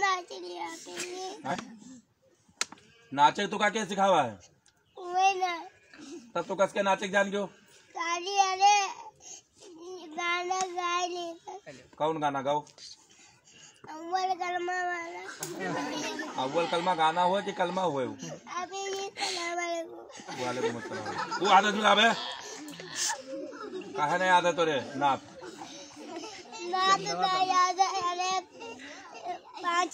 नाच नहीं आते। नाचे तो का क्या सिखावा है? मैं ना तब तो कस के नाचे जान गयो। सारी अरे गाना गाए नहीं। कौन गाना गाओ? अव्वल कलमा वाला। अव्वल कलमा गाना हुआ कि कलमा हुए? अभी ये सलाम वालेकुम। वालेकुम अस्सलाम। तू आदत में आवे? काहे नहीं आदत तोरे नाप? नाप का याद है अरे 5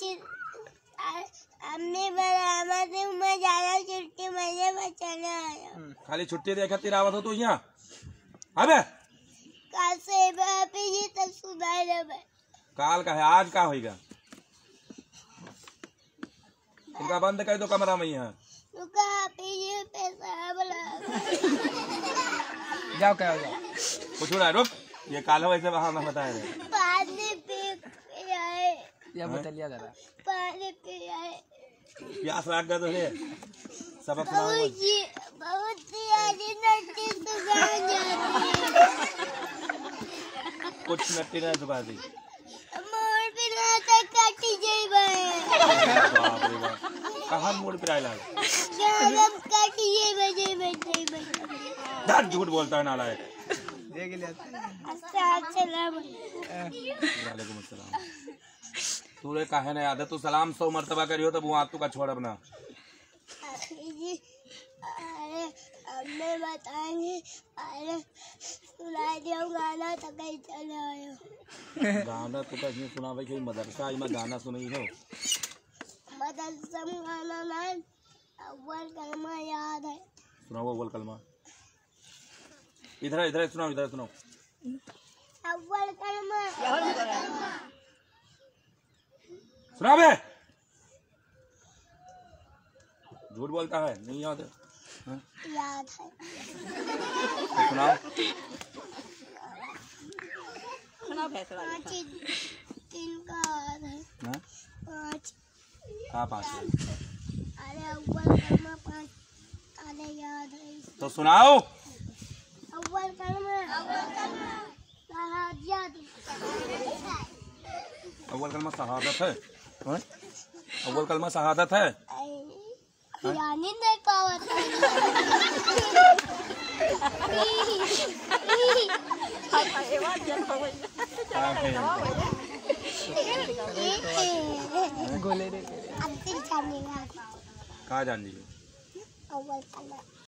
अम्मी बराबर से मैं ज्यादा छुट्टी मजे में चले आया। खाली छुट्टी दे खातिर आवत हो तू यहाँ? अबे काल से अभी ये तक सुनाई दे। काल का है आज का होगा? इनका बंद कर दो कमरा में यहाँ। ये पैसा बोला जाओ क्या जाओ कुछ हो रहा है। रुक ये काला वैसे वहाँ मैं बता रहे पानी पी आए या बतलिया जरा पानी पी आए प्यास लाग गया तो रे सबक बहुत यारी नट्टी सुखान जाती कुछ नट्टी नहीं सुखा दी मोर बिना तक काटी जाई बाप रे बाप कहाँ मोड़ पे आइला गरम काटी जाई बजे डर झूठ बोलता है नालायक। अस्सलाम वालेकुम अस्सलाम। तू रे काहे नहीं आदत तू सलाम 100 मर्तबा करियो तब वो तू का छोड़ अपना। अरे अम्मे बताएंगे अरे सुना दियो गाना तो कहीं चले आयो। गाना तो कहीं सुनावे के मदरसा में गाना सुनई हो। मदरसा में गाना ना अव्वल कलमा याद है। सुनाओ अव्वल कलमा। इधर इधर सुनाओ इधर सुनाओ। अव्वल कलमा सुना बे। झूठ बोलता है नहीं याद है? हाँ? याद है तो सुनाओ। पाँच दिन का याद है। हाँ? 5 कहाँ 5 है? अरे अव्वल कलमा 5 अरे याद है। तो सुनाओ। अव्वल कलमा अव्वल कलमा शहादत है। हाँ? अव्वल कलमा शहादत है। यानी नहीं पावत कहाँ जान लीजिए? अव्वल कलमा